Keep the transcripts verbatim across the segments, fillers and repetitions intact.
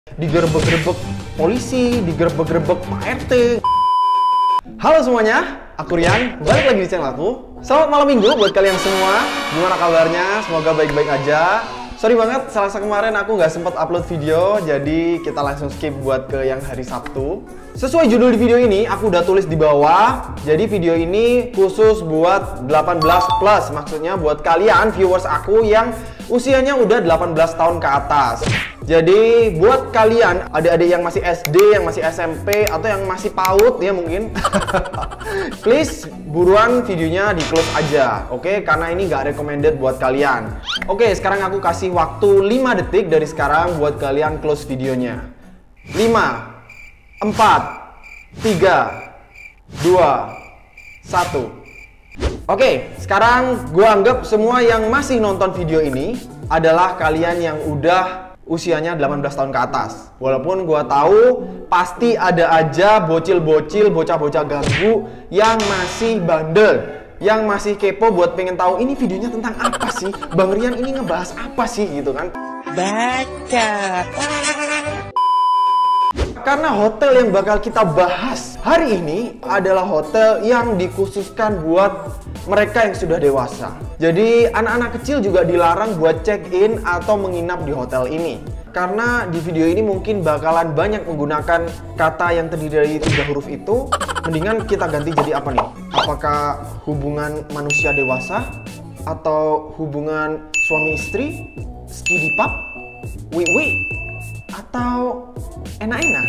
digerebek-gerebek polisi, digerebek-gerebek Pak R T. Halo semuanya, aku Rian, balik lagi di channel aku. Selamat malam minggu buat kalian semua. Gimana kabarnya? Semoga baik-baik aja. Sorry banget, Selasa kemarin aku nggak sempat upload video, jadi kita langsung skip buat ke yang hari Sabtu. Sesuai judul di video ini, aku udah tulis di bawah. Jadi video ini khusus buat delapan belas plus, maksudnya buat kalian viewers aku yang usianya udah delapan belas tahun ke atas. Jadi buat kalian adik-adik yang masih S D, yang masih S M P, atau yang masih PAUD ya mungkin, please buruan videonya di close aja, oke? Okay? Karena ini nggak recommended buat kalian. Oke, okay, sekarang aku kasih waktu lima detik dari sekarang buat kalian close videonya. lima, empat, tiga, dua, satu. Oke, okay, sekarang gue anggap semua yang masih nonton video ini adalah kalian yang udah usianya delapan belas tahun ke atas. Walaupun gue tahu pasti ada aja bocil-bocil, bocah-bocah ganggu yang masih bandel, yang masih kepo buat pengen tahu ini videonya tentang apa sih, Bang Rian ini ngebahas apa sih gitu kan. Baca. Karena hotel yang bakal kita bahas hari ini adalah hotel yang dikhususkan buat mereka yang sudah dewasa. Jadi anak-anak kecil juga dilarang buat check-in atau menginap di hotel ini. Karena di video ini mungkin bakalan banyak menggunakan kata yang terdiri dari tiga huruf itu. Mendingan kita ganti jadi apa nih? Apakah hubungan manusia dewasa? Atau hubungan suami istri? Skidi pap? Wi-wi? Atau enak-enak?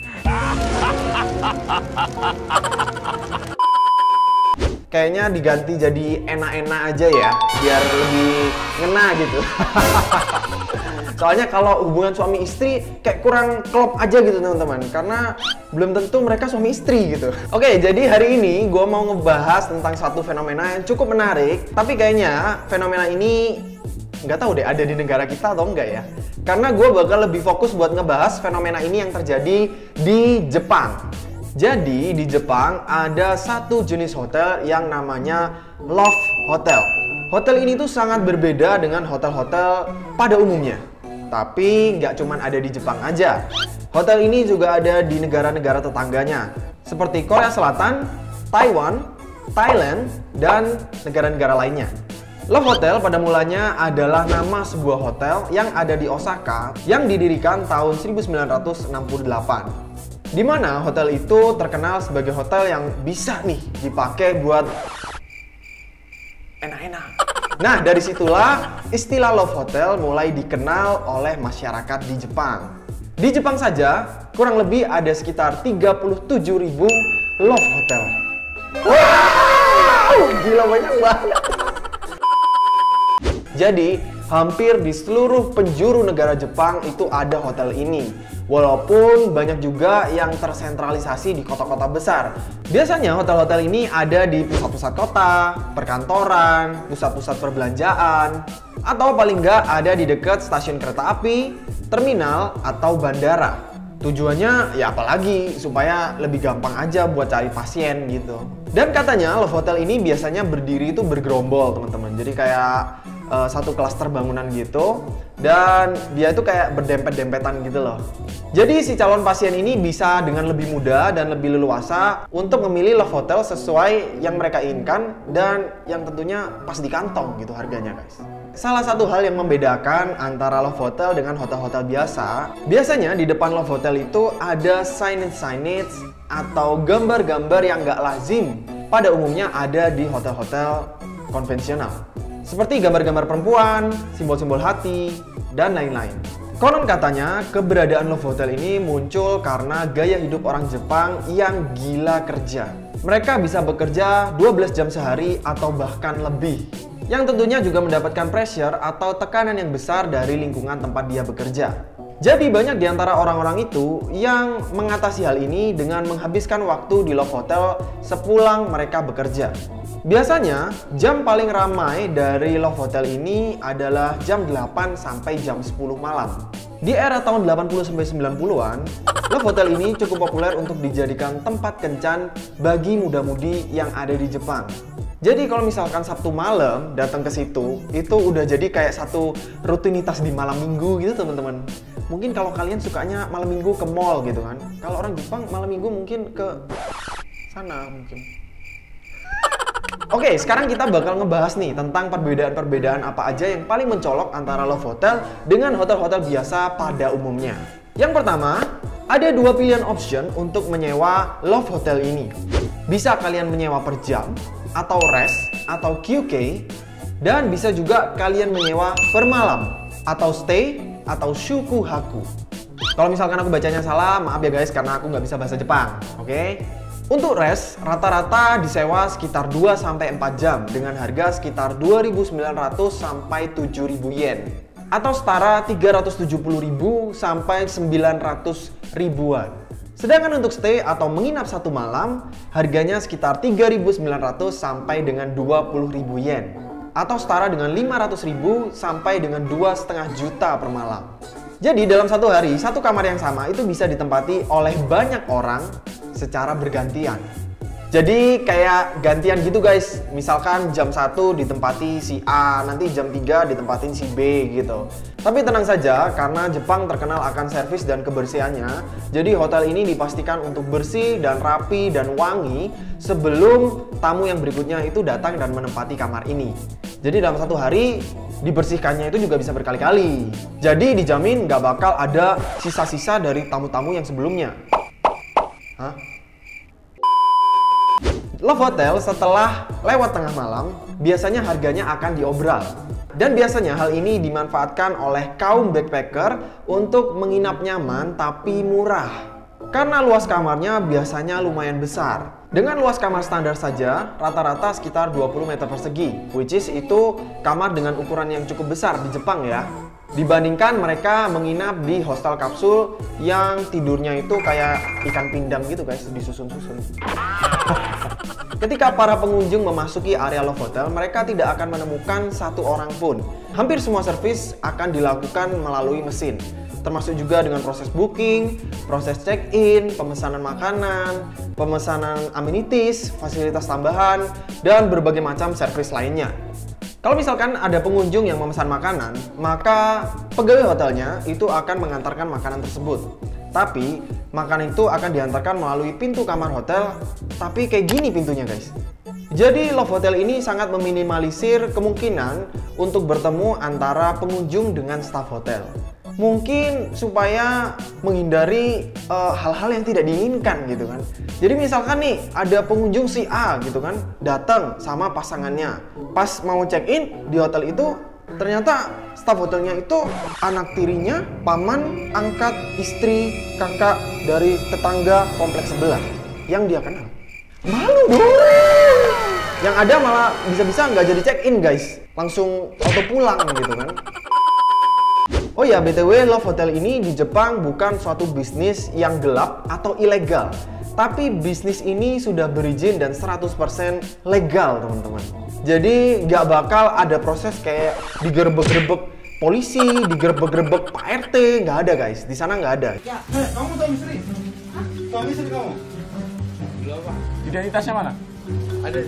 Kayaknya diganti jadi enak-enak aja ya, biar lebih ngena gitu. Soalnya kalau hubungan suami istri kayak kurang klop aja gitu teman-teman, karena belum tentu mereka suami istri gitu. Oke, jadi hari ini gue mau ngebahas tentang satu fenomena yang cukup menarik, tapi kayaknya fenomena ini nggak tahu deh ada di negara kita atau enggak ya. Karena gue bakal lebih fokus buat ngebahas fenomena ini yang terjadi di Jepang. Jadi di Jepang ada satu jenis hotel yang namanya Love Hotel. Hotel ini tuh sangat berbeda dengan hotel-hotel pada umumnya. Tapi nggak cuma ada di Jepang aja. Hotel ini juga ada di negara-negara tetangganya, seperti Korea Selatan, Taiwan, Thailand, dan negara-negara lainnya. Love Hotel pada mulanya adalah nama sebuah hotel yang ada di Osaka yang didirikan tahun seribu sembilan ratus enam puluh delapan. Di mana hotel itu terkenal sebagai hotel yang bisa nih dipakai buat enak-enak. Nah, dari situlah istilah Love Hotel mulai dikenal oleh masyarakat di Jepang. Di Jepang saja, kurang lebih ada sekitar tiga puluh tujuh ribu Love Hotel. Wow! Gila, banyak banget. Jadi, hampir di seluruh penjuru negara Jepang itu ada hotel ini. Walaupun banyak juga yang tersentralisasi di kota-kota besar. Biasanya hotel-hotel ini ada di pusat-pusat kota, perkantoran, pusat-pusat perbelanjaan, atau paling nggak ada di dekat stasiun kereta api, terminal, atau bandara. Tujuannya ya apalagi supaya lebih gampang aja buat cari pasien gitu. Dan katanya Love Hotel ini biasanya berdiri itu bergerombol teman-teman. Jadi kayak uh, satu klaster bangunan gitu. Dan dia itu kayak berdempet-dempetan gitu loh. Jadi si calon pasien ini bisa dengan lebih mudah dan lebih leluasa untuk memilih Love Hotel sesuai yang mereka inginkan dan yang tentunya pas di kantong gitu harganya guys. Salah satu hal yang membedakan antara Love Hotel dengan hotel-hotel biasa, biasanya di depan Love Hotel itu ada signage-signage atau gambar-gambar yang nggak lazim pada umumnya ada di hotel-hotel konvensional. Seperti gambar-gambar perempuan, simbol-simbol hati, dan lain-lain. Konon katanya, keberadaan Love Hotel ini muncul karena gaya hidup orang Jepang yang gila kerja. Mereka bisa bekerja dua belas jam sehari atau bahkan lebih. Yang tentunya juga mendapatkan pressure atau tekanan yang besar dari lingkungan tempat dia bekerja. Jadi banyak di antara orang-orang itu yang mengatasi hal ini dengan menghabiskan waktu di Love Hotel sepulang mereka bekerja. Biasanya, jam paling ramai dari Love Hotel ini adalah jam delapan sampai jam sepuluh malam. Di era tahun delapan puluh sampai sembilan puluhan, Love Hotel ini cukup populer untuk dijadikan tempat kencan bagi muda-mudi yang ada di Jepang. Jadi kalau misalkan Sabtu malam datang ke situ, itu udah jadi kayak satu rutinitas di malam minggu gitu teman-teman. mungkin kalau kalian sukanya malam minggu ke mall gitu kan. Kalau orang Jepang malam minggu mungkin ke sana mungkin. Oke, sekarang kita bakal ngebahas nih tentang perbedaan-perbedaan apa aja yang paling mencolok antara Love Hotel dengan hotel-hotel biasa pada umumnya. Yang pertama, ada dua pilihan option untuk menyewa Love Hotel ini. Bisa kalian menyewa per jam, atau rest, atau Q K, dan bisa juga kalian menyewa per malam, atau stay, atau shukuhaku. Kalau misalkan aku bacanya salah, maaf ya guys, karena aku nggak bisa bahasa Jepang, oke? Untuk rest, rata-rata disewa sekitar dua sampai empat jam dengan harga sekitar dua ribu sembilan ratus sampai tujuh ribu yen atau setara tiga ratus tujuh puluh ribu sampai sembilan ratus ribuan. Sedangkan untuk stay atau menginap satu malam, harganya sekitar tiga ribu sembilan ratus sampai dengan dua puluh ribu yen atau setara dengan lima ratus ribu sampai dengan dua koma lima juta per malam. Jadi dalam satu hari, satu kamar yang sama itu bisa ditempati oleh banyak orang secara bergantian. Jadi kayak gantian gitu guys. Misalkan jam satu ditempati si A, nanti jam tiga ditempatin si B gitu. Tapi tenang saja, karena Jepang terkenal akan servis dan kebersihannya, jadi hotel ini dipastikan untuk bersih dan rapi dan wangi sebelum tamu yang berikutnya itu datang dan menempati kamar ini. Jadi dalam satu hari dibersihkannya itu juga bisa berkali-kali. Jadi dijamin nggak bakal ada sisa-sisa dari tamu-tamu yang sebelumnya. Hah? Love Hotel setelah lewat tengah malam, biasanya harganya akan diobral. Dan biasanya hal ini dimanfaatkan oleh kaum backpacker untuk menginap nyaman tapi murah. Karena luas kamarnya biasanya lumayan besar. Dengan luas kamar standar saja, rata-rata sekitar dua puluh meter persegi, which is itu kamar dengan ukuran yang cukup besar di Jepang ya. Dibandingkan mereka menginap di hostel kapsul yang tidurnya itu kayak ikan pindang gitu guys, disusun-susun. Ketika para pengunjung memasuki area Love Hotel, mereka tidak akan menemukan satu orang pun. Hampir semua servis akan dilakukan melalui mesin, termasuk juga dengan proses booking, proses check-in, pemesanan makanan, pemesanan amenities, fasilitas tambahan, dan berbagai macam servis lainnya. Kalau misalkan ada pengunjung yang memesan makanan, maka pegawai hotelnya itu akan mengantarkan makanan tersebut. Tapi, makanan itu akan diantarkan melalui pintu kamar hotel, tapi kayak gini pintunya guys. Jadi Love Hotel ini sangat meminimalisir kemungkinan untuk bertemu antara pengunjung dengan staf hotel. Mungkin supaya menghindari hal-hal uh, yang tidak diinginkan gitu kan. Jadi misalkan nih ada pengunjung si A gitu kan, datang sama pasangannya. Pas mau check-in di hotel itu, ternyata staf hotelnya itu anak tirinya, paman, angkat, istri, kakak dari tetangga kompleks sebelah yang dia kenal. Malu dong. Yang ada malah bisa-bisa nggak jadi check-in guys, langsung auto pulang gitu kan. Oh ya, B T W Love Hotel ini di Jepang bukan suatu bisnis yang gelap atau ilegal. Tapi bisnis ini sudah berizin dan seratus persen legal teman-teman. Jadi nggak bakal ada proses kayak digerebek-gerebek polisi, digerebek-gerebek Pak R T, nggak ada guys. Di sana nggak ada. Ya, eh, kamu suami istri? Hah? Suami istri kamu? Identitasnya mana? Ada.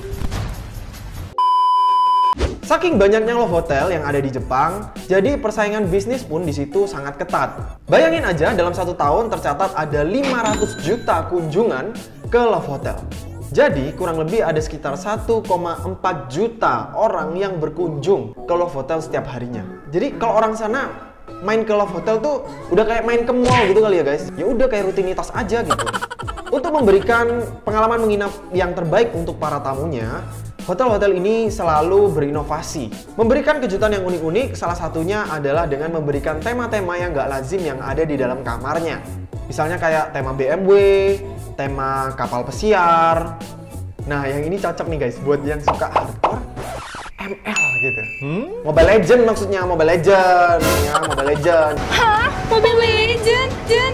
Saking banyaknya Love Hotel yang ada di Jepang, jadi persaingan bisnis pun di situ sangat ketat. Bayangin aja dalam satu tahun tercatat ada lima ratus juta kunjungan ke Love Hotel. Jadi kurang lebih ada sekitar satu koma empat juta orang yang berkunjung ke Love Hotel setiap harinya. Jadi kalau orang sana main ke Love Hotel tuh udah kayak main ke mall gitu kali ya guys. Ya udah kayak rutinitas aja gitu. Untuk memberikan pengalaman menginap yang terbaik untuk para tamunya, hotel-hotel ini selalu berinovasi. Memberikan kejutan yang unik-unik, salah satunya adalah dengan memberikan tema-tema yang gak lazim yang ada di dalam kamarnya. Misalnya kayak tema B M W, tema kapal pesiar. Nah, yang ini cocok nih guys, buat yang suka hardcore, M L gitu. Hmm? Mobile Legend maksudnya, Mobile Legend. Ya, Mobile Legend. Hah? Mobile Legend?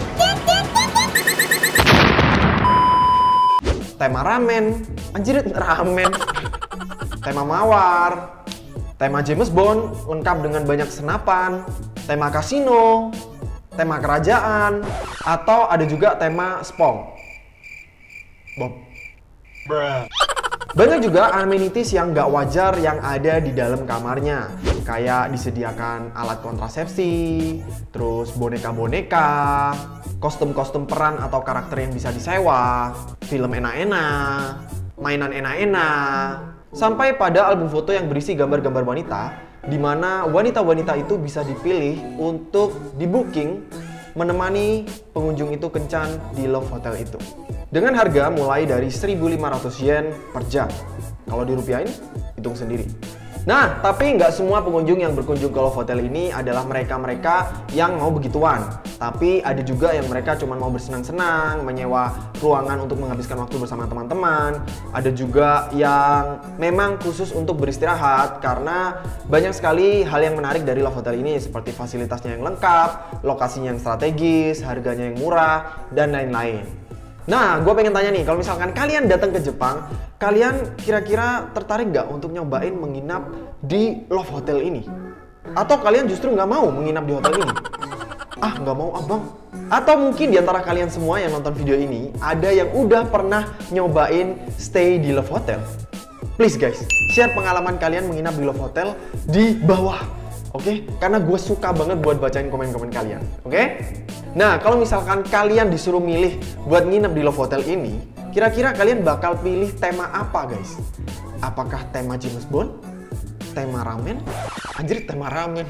Tema ramen. Anjir, ramen. Tema mawar, tema James Bond lengkap dengan banyak senapan, tema kasino, tema kerajaan, atau ada juga tema Spong. Bob. Bruh. Banyak juga amenities yang nggak wajar yang ada di dalam kamarnya. Kayak disediakan alat kontrasepsi, terus boneka-boneka, kostum-kostum peran atau karakter yang bisa disewa, film enak-enak, mainan enak-enak, sampai pada album foto yang berisi gambar-gambar wanita, di mana wanita-wanita itu bisa dipilih untuk di-booking menemani pengunjung itu kencan di Love Hotel itu. Dengan harga mulai dari seribu lima ratus yen per jam. Kalau dirupiahin, hitung sendiri. Nah, tapi nggak semua pengunjung yang berkunjung ke Love Hotel ini adalah mereka-mereka yang mau begituan. Tapi ada juga yang mereka cuma mau bersenang-senang, menyewa ruangan untuk menghabiskan waktu bersama teman-teman. Ada juga yang memang khusus untuk beristirahat, karena banyak sekali hal yang menarik dari Love Hotel ini, seperti fasilitasnya yang lengkap, lokasinya yang strategis, harganya yang murah, dan lain-lain. Nah, gue pengen tanya nih, kalau misalkan kalian datang ke Jepang, kalian kira-kira tertarik nggak untuk nyobain menginap di Love Hotel ini? Atau kalian justru nggak mau menginap di hotel ini? Ah, nggak mau abang. Atau mungkin di antara kalian semua yang nonton video ini, ada yang udah pernah nyobain stay di Love Hotel? Please guys, share pengalaman kalian menginap di Love Hotel di bawah. Oke? Okay? Karena gue suka banget buat bacain komen-komen kalian. Oke? Okay? Nah, kalau misalkan kalian disuruh milih buat nginep di Love Hotel ini, kira-kira kalian bakal pilih tema apa, guys? Apakah tema James Bond? Tema ramen? Anjir, tema ramen.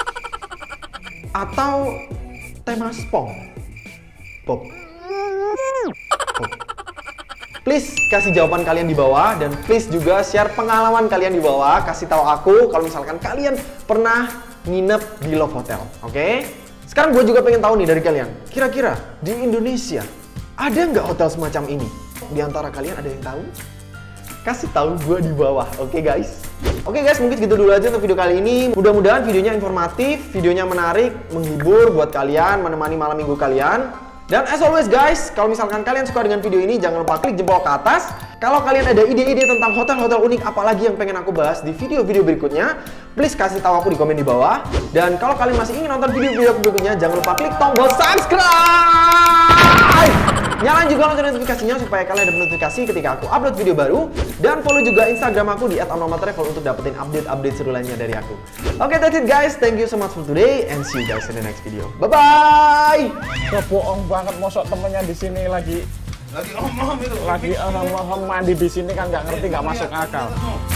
Atau tema Spong? Pop. Pop. Please kasih jawaban kalian di bawah, dan please juga share pengalaman kalian di bawah. Kasih tahu aku kalau misalkan kalian pernah nginep di Love Hotel, oke? Okay? Sekarang gue juga pengen tahu nih dari kalian, kira-kira di Indonesia ada nggak hotel semacam ini? Di antara kalian ada yang tahu? Kasih tahu gue di bawah, oke okay, guys? Oke okay, guys, mungkin gitu dulu aja untuk video kali ini. Mudah-mudahan videonya informatif, videonya menarik, menghibur buat kalian, menemani malam minggu kalian. Dan as always guys, kalau misalkan kalian suka dengan video ini, jangan lupa klik jempol ke atas. Kalau kalian ada ide-ide tentang hotel-hotel unik apalagi yang pengen aku bahas di video-video berikutnya, please kasih tahu aku di komen di bawah. Dan kalau kalian masih ingin nonton video-video berikutnya, jangan lupa klik tombol subscribe. Nyalain juga lonceng notifikasinya supaya kalian dapat notifikasi ketika aku upload video baru. Dan follow juga Instagram aku di et amnomatravel untuk dapetin update-update seru lainnya dari aku. Oke, okay, that's it guys. Thank you so much for today and see you guys in the next video. Bye-bye. Bohong banget, mosok temennya di sini lagi Lagi om-om itu. lagi om-om mandi di sini kan nggak ngerti, nggak masuk akal.